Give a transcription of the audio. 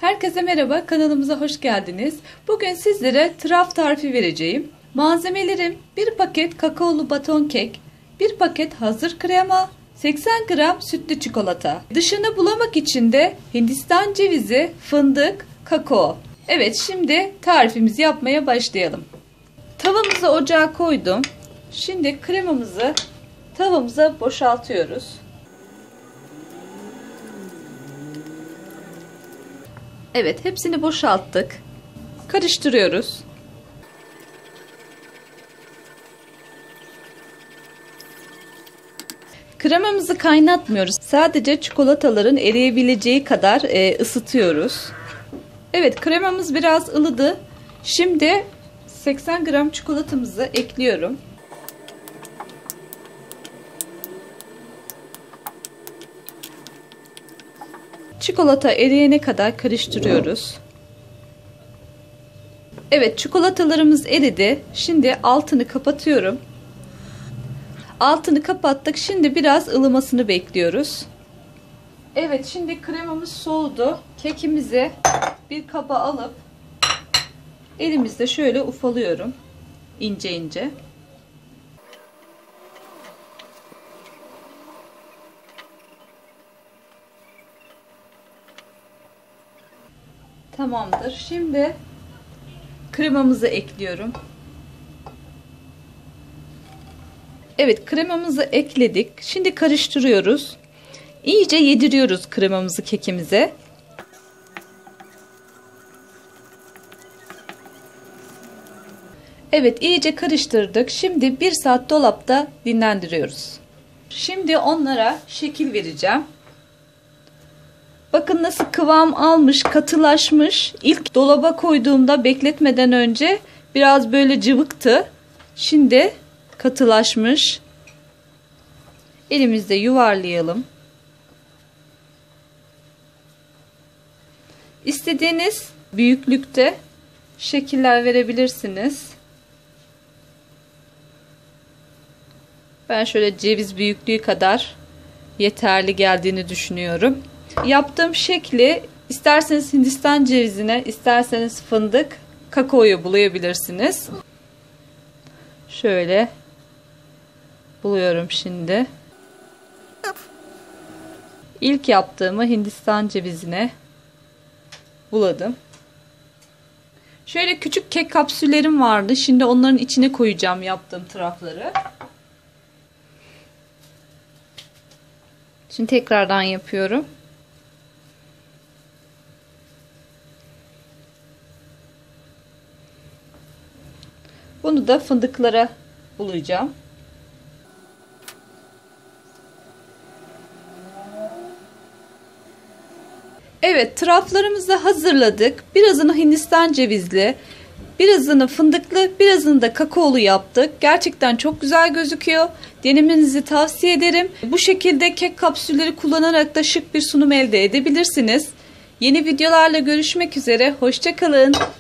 Herkese merhaba, kanalımıza hoş geldiniz. Bugün sizlere traf tarifi vereceğim. Malzemelerim: 1 paket kakaolu baton kek, 1 paket hazır krema, 80 gram sütlü çikolata. Dışını bulamak için de Hindistan cevizi, fındık, kakao. Evet, şimdi tarifimizi yapmaya başlayalım. Tavamızı ocağa koydum. Şimdi kremamızı tavamıza boşaltıyoruz. Evet, hepsini boşalttık. Karıştırıyoruz. Kremamızı kaynatmıyoruz. Sadece çikolataların eriyebileceği kadar ısıtıyoruz. Evet, kremamız biraz ılıdı. Şimdi 80 gram çikolatamızı ekliyorum. Çikolata eriyene kadar karıştırıyoruz. Evet, çikolatalarımız eridi. Şimdi altını kapatıyorum. Altını kapattık. Şimdi biraz ılımasını bekliyoruz. Evet, şimdi kremamız soğudu. Kekimizi bir kaba alıp elimizde şöyle ufalıyorum. İnce ince. Tamamdır. Şimdi kremamızı ekliyorum. Evet, kremamızı ekledik. Şimdi karıştırıyoruz. İyice yediriyoruz kremamızı kekimize. Evet, iyice karıştırdık. Şimdi 1 saat dolapta dinlendiriyoruz. Şimdi onlara şekil vereceğim. Bakın nasıl kıvam almış, katılaşmış. İlk dolaba koyduğumda bekletmeden önce biraz böyle cıvıktı. Şimdi katılaşmış. Elimizde yuvarlayalım. İstediğiniz büyüklükte şekiller verebilirsiniz. Ben şöyle ceviz büyüklüğü kadar yeterli geldiğini düşünüyorum. Yaptığım şekli isterseniz Hindistan cevizine, isterseniz fındık, kakaoyu bulayabilirsiniz. Şöyle buluyorum şimdi. İlk yaptığımı Hindistan cevizine buladım. Şöyle küçük kek kapsüllerim vardı. Şimdi onların içine koyacağım yaptığım trafları. Şimdi tekrardan yapıyorum. Bunu da fındıklara bulayacağım. Evet, traflarımızı hazırladık. Birazını Hindistan cevizli, birazını fındıklı, birazını da kakaolu yaptık. Gerçekten çok güzel gözüküyor. Denemenizi tavsiye ederim. Bu şekilde kek kapsülleri kullanarak da şık bir sunum elde edebilirsiniz. Yeni videolarla görüşmek üzere. Hoşça kalın.